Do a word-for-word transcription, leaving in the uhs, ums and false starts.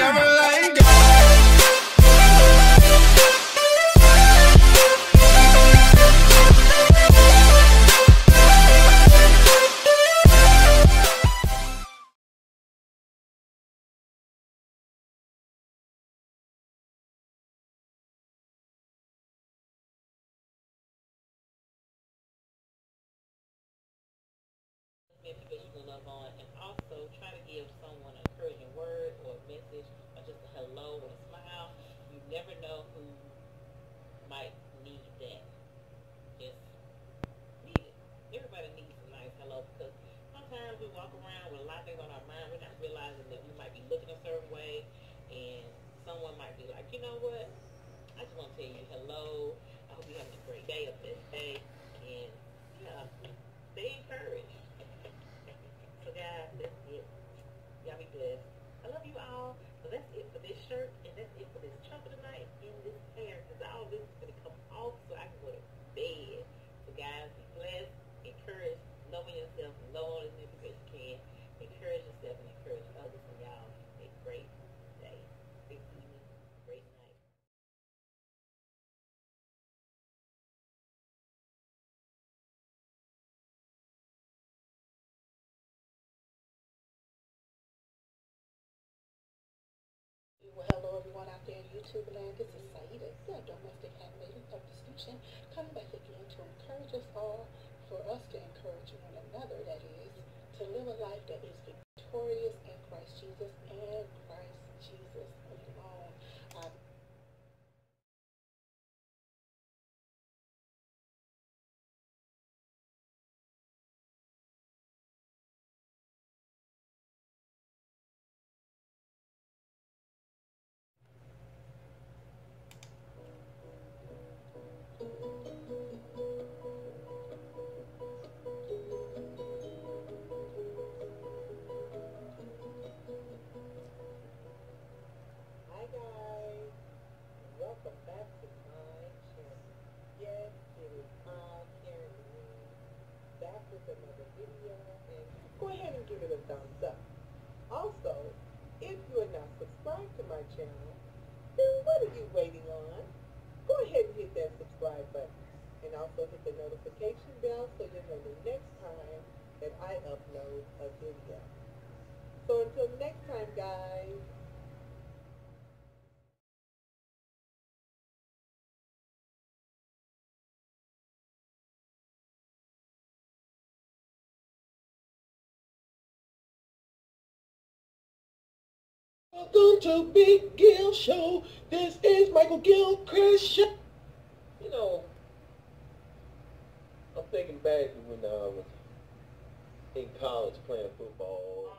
never letting go. People you can love on, and also try to give someone an encouraging word or a message or just a hello or a smile. You never know who might need that. Just need it. Everybody needs a nice hello, because sometimes we walk around with a lot of things on our mind. We're not realizing that we might be looking a certain way, and someone might be like, you know what? I just want to tell you hello. I hope you're having a great day, a best day, and yeah, stay encouraged. So guys, that's it. Y'all be blessed. I love you all. So that's it for this shirt, and that's it for this chunk of the night in this hair, because all this is going to come off so I can go to bed. So guys, be blessed, encourage, loving yourself, love all as many people as you can. Encourage yourself and encourage others, and y'all have a great day, great evening, great night. Well, hello everyone out there in YouTube land. This is Saida, your domestic handmaiden of distinction, coming back again to encourage us all, for us to encourage one another, that is, to live a life that is victorious in Christ Jesus and Christ Jesus alone. Um, Hi guys, welcome back to my channel. Yes, it is I, Karen Green, back with another video, and go ahead and give it a thumbs up. Also, if you are not subscribed to my channel, then what are you waiting on? Go ahead and hit that subscribe button, and also hit the notification bell so you'll know the next time that I upload a video. So until next time, guys. Welcome to Big Gill Show. This is Michael Gilchrist Show. You know, I'm thinking back to when I was in college playing football.